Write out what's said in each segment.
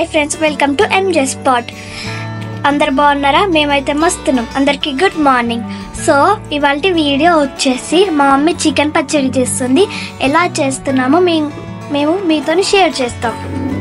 Friends, welcome to MJ spot. అందరు బాగున్నారా? మేమైతే మస్తున్నాం. అందరికి గుడ్ మార్నింగ్. సో ఇవాళ వీడియో వచ్చేసి మా మమ్మీ చికెన్ పచ్చడి చేస్తుంది. ఎలా చేస్తున్నామో మేము మీతో షేర్ చేస్తాం.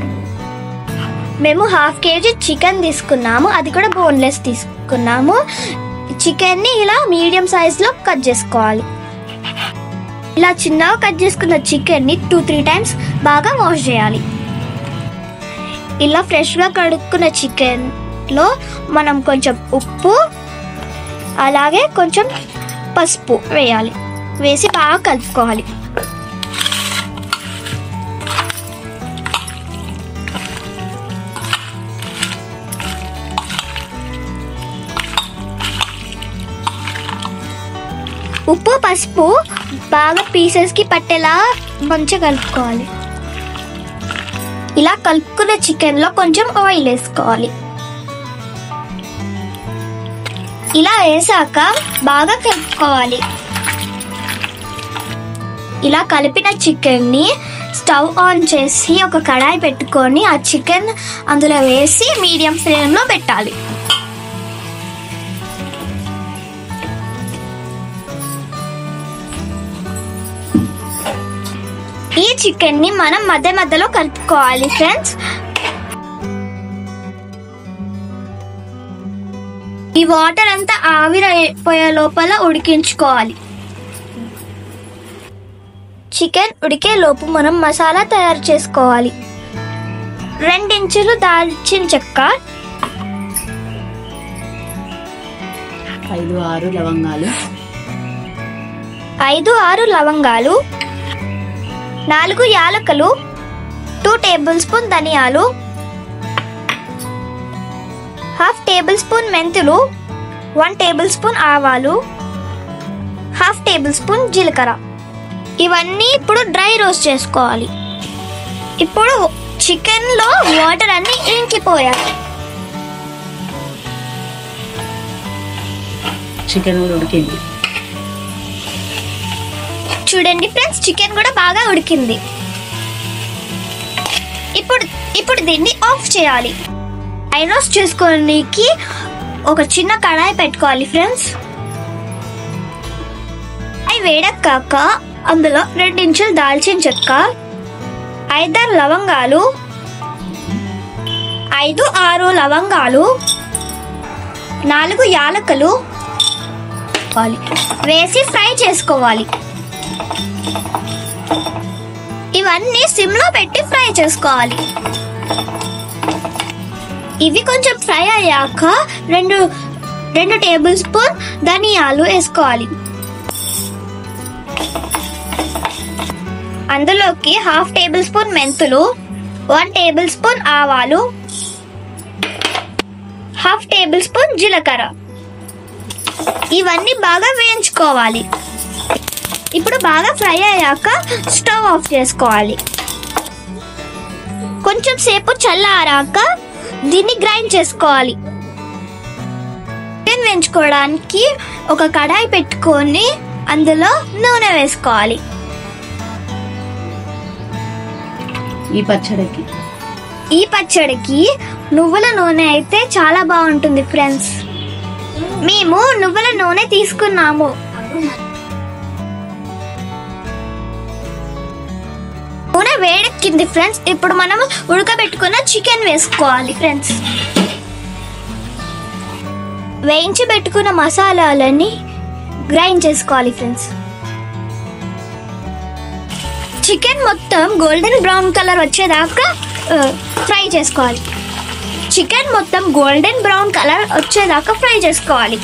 మేము 1/2 kg చికెన్ తీసుకున్నాము, అది కూడా బోన్లెస్ తీసుకున్నాము. చికెన్ని ఇలా మీడియం సైజ్లో కట్ చేసుకోవాలి. ఇలా చిన్నగా కట్ చేసుకున్న చికెన్ని 2-3 టైమ్స్ బాగా వాష్ చేయాలి. ఇలా ఫ్రెష్గా కడుక్కున్న చికెన్లో మనం కొంచెం ఉప్పు అలాగే కొంచెం పసుపు వేయాలి. వేసి బాగా కలుపుకోవాలి. ఉప్పు పసుపు బాగా పీసెస్కి పట్టేలా మంచిగా కలుపుకోవాలి. ఇలా కలుపుకున్న చికెన్లో కొంచెం ఆయిల్ వేసుకోవాలి. ఇలా వేసాక బాగా కలుపుకోవాలి. ఇలా కలిపిన చికెన్ని స్టవ్ ఆన్ చేసి ఒక కడాయి పెట్టుకొని ఆ చికెన్ అందులో వేసి మీడియం ఫ్లేమ్లో పెట్టాలి. ఈ చికెన్ని మనం మధ్య మధ్యలో కలుపుకోవాలి ఫ్రెండ్స్. ఈ వాటర్ అంతా ఆవిరైపోయే లోపల ఉడికించుకోవాలి. చికెన్ ఉడికే లోపు మనం మసాలా తయారు చేసుకోవాలి. 2 ఇంచులు దాల్చిన చెక్క, 5-6 లవంగాలు, 5-6 లవంగాలు, 4 యాలకులు, 2 టేబుల్ స్పూన్ ధనియాలు, 1/2 టేబుల్ స్పూన్ మెంతులు, 1 టేబుల్ స్పూన్ ఆవాలు, 1/2 టేబుల్ స్పూన్ జీలకర్ర. ఇవన్నీ ఇప్పుడు డ్రై రోస్ట్ చేసుకోవాలి. ఇప్పుడు చికెన్లో వాటర్ అన్ని ఇంకిపోయాలి. చికెన్ కూడా ఉడికింది. చూడండి ఫ్రెండ్స్, చికెన్ కూడా బాగా ఉడికింది. ఇప్పుడు దీన్ని ఆఫ్ చేయాలి. డ్రై రోస్ట్ చేసుకోవడానికి ఒక చిన్న కడాయి పెట్టుకోవాలి ఫ్రెండ్స్. అవి వేడెక్కాక అందులో 2 ఇంచులు దాల్చిన చెక్క, 5-6 లవంగాలు, 5-6 లవంగాలు, 4 యాలకులు వేసి ఫ్రై చేసుకోవాలి. ఇవన్నీ సిమ్లో పెట్టి ఫ్రై చేసుకోవాలి. ఇవి కొంచెం ఫ్రై అయ్యాక 2 టేబుల్ స్పూన్ ధనియాలు వేసుకోవాలి. అందులోకి 1/2 టేబుల్ స్పూన్ మెంతులు, 1 టేబుల్ స్పూన్ ఆవాలు, 1/2 టేబుల్ స్పూన్ జీలకర్ర. ఇవన్నీ బాగా వేయించుకోవాలి. ఇప్పుడు బాగా ఫ్రై అయ్యాక స్టవ్ ఆఫ్ చేసుకోవాలి. కొంచెం సేపు చల్లారాక దీన్ని గ్రైండ్ చేసుకోవాలి. చికెన్ వేయించుకోవడానికి ఒక కడాయి పెట్టుకొని అందులో నూనె వేసుకోవాలి. ఈ పచ్చడికి నువ్వుల నూనె అయితే చాలా బాగుంటుంది ఫ్రెండ్స్. మేము నువ్వుల నూనె తీసుకున్నాము. నూనె వేడెక్కింది ఫ్రెండ్స్. ఇప్పుడు మనం ఉడకబెట్టుకున్న చికెన్ వేసుకోవాలి ఫ్రెండ్స్. వేయించి పెట్టుకున్న మసాలాలని గ్రైండ్ చేసుకోవాలి ఫ్రెండ్స్. చికెన్ మొత్తం గోల్డెన్ బ్రౌన్ కలర్ వచ్చేదాకా ఫ్రై చేసుకోవాలి. చికెన్ మొత్తం గోల్డెన్ బ్రౌన్ కలర్ వచ్చేదాకా ఫ్రై చేసుకోవాలి.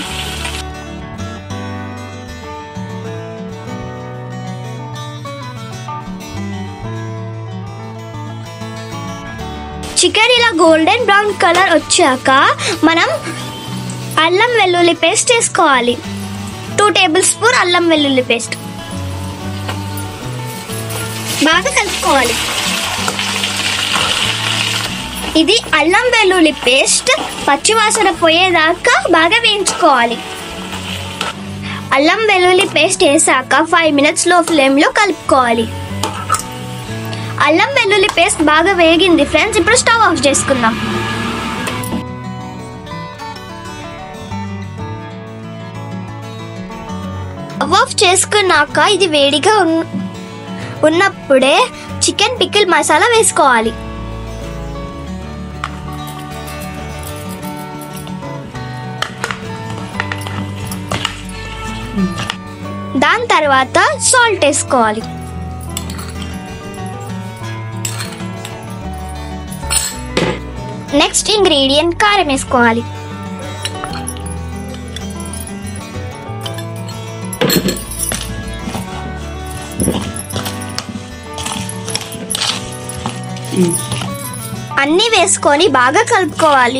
చికెన్ ఇలా గోల్డెన్ బ్రౌన్ కలర్ వచ్చాక మనం అల్లం వెల్లుల్లి పేస్ట్ వేసుకోవాలి. 2 టేబుల్ స్పూన్ అల్లం వెల్లుల్లి పేస్ట్ బాగా కలుపుకోవాలి. ఇది అల్లం వెల్లుల్లి పేస్ట్ పచ్చివాసన పోయేదాకా బాగా వేయించుకోవాలి. అల్లం వెల్లుల్లి పేస్ట్ వేసాక 5 minutes లో ఫ్లేమ్లో కలుపుకోవాలి. అల్లం వెల్లుల్లి పేస్ట్ బాగా వేగింది ఫ్రెండ్స్. ఇప్పుడు స్టవ్ ఆఫ్ చేసుకుందాం. స్టవ్ ఆఫ్ చేసుకున్నాక ఇది వేడిగా ఉన్నప్పుడే చికెన్ పికిల్ మసాలా వేసుకోవాలి. దాని తర్వాత సాల్ట్ వేసుకోవాలి. నెక్స్ట్ ఇంగ్రీడియంట్ కారం వేసుకోవాలి. అన్నీ వేసుకొని బాగా కలుపుకోవాలి.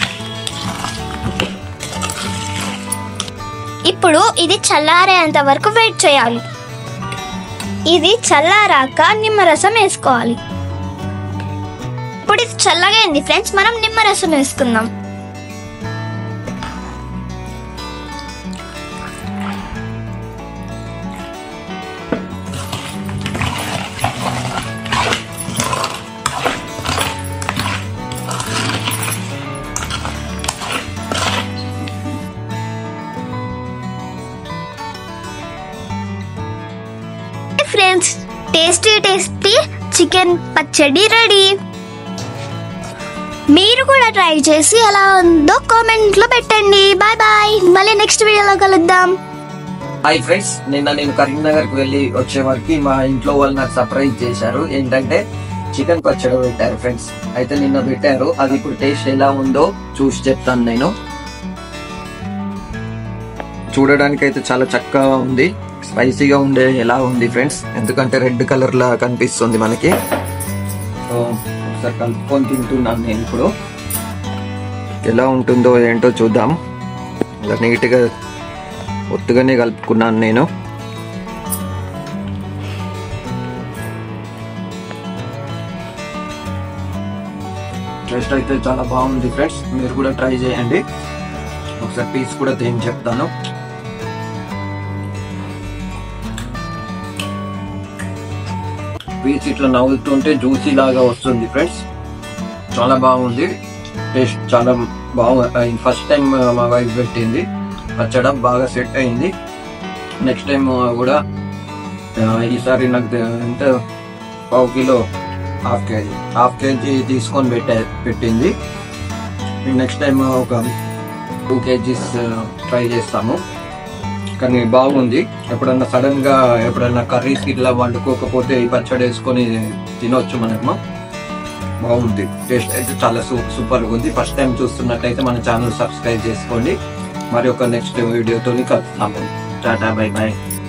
ఇప్పుడు ఇది చల్లారేంత వరకు వెయిట్ చేయాలి. ఇది చల్లారాక నిమ్మరసం వేసుకోవాలి. ఇప్పుడు ఇది చల్లగా అయింది ఫ్రెండ్స్, మనం నిమ్మరసం వేసుకుందాం. ఫ్రెండ్స్, టేస్టీ చికెన్ పచ్చడి రెడీ. మీరు కూడా ట్రై చేసి ఎలా ఉందో కామెంట్ లో పెట్టండి. బాయ్ బాయ్, మళ్ళీ నెక్స్ట్ వీడియోలో కలుద్దాం. హాయ్ ఫ్రెండ్స్, నేను కరీంనగర్ కి వెళ్ళి వచ్చే వరకు మా ఇంట్లో వాళ్ళు నాకు సర్ప్రైజ్ చేశారు. ఏంటంటే చికెన్ పచ్చడి పెట్టారు ఫ్రెండ్స్. అయితే నిన్న పెట్టారు, అది ఇప్పుడు టేస్ట్ ఎలా ఉందో చూసి చెప్తాను. నేను చూడడానికి అయితే చాలా చక్కగా ఉంది, స్పైసీగా ఉండే ఎలా ఉంది ఫ్రెండ్స్, ఎందుకంటే రెడ్ కలర్ లా కనిపిస్తుంది మనకి. సో ఒకసారి కలుపుకొని తింటున్నాను నేను. ఇప్పుడు ఎలా ఉంటుందో ఏంటో చూద్దాం. ఇలా నీట్గా ఒత్తుగానే కలుపుకున్నాను నేను. టేస్ట్ అయితే చాలా బాగుంది ఫ్రెండ్స్, మీరు కూడా ట్రై చేయండి. ఒకసారి పీస్ కూడా తిని చెప్తాను. పీస్ ఇట్లా నవ్వుతుంటే జ్యూసీ లాగా వస్తుంది ఫ్రెండ్స్, చాలా బాగుంది. టేస్ట్ చాలా బాగుంది. ఫస్ట్ టైం మా వైఫ్ పెట్టింది పచ్చడి, బాగా సెట్ అయింది. నెక్స్ట్ టైం కూడా ఈసారి నాకు ఎంత ½ కిలో హాఫ్ కేజీ తీసుకొని పెట్టింది. నెక్స్ట్ టైం ఒక 2 kgs ట్రై చేస్తాము. కానీ బాగుంది. ఎప్పుడన్నా సడన్ గా ఎప్పుడన్నా కర్రీస్ ఇట్లా వండుకోకపోతే ఈ పచ్చడి వేసుకొని తినొచ్చు మనము. బాగుంది, టేస్ట్ అయితే చాలా సూపర్గా ఉంది. ఫస్ట్ టైం చూస్తున్నట్టయితే మన ఛానల్ సబ్స్క్రైబ్ చేసుకోండి. మరి ఒక నెక్స్ట్ వీడియోతో కలుస్తాము. Tata, bye bye.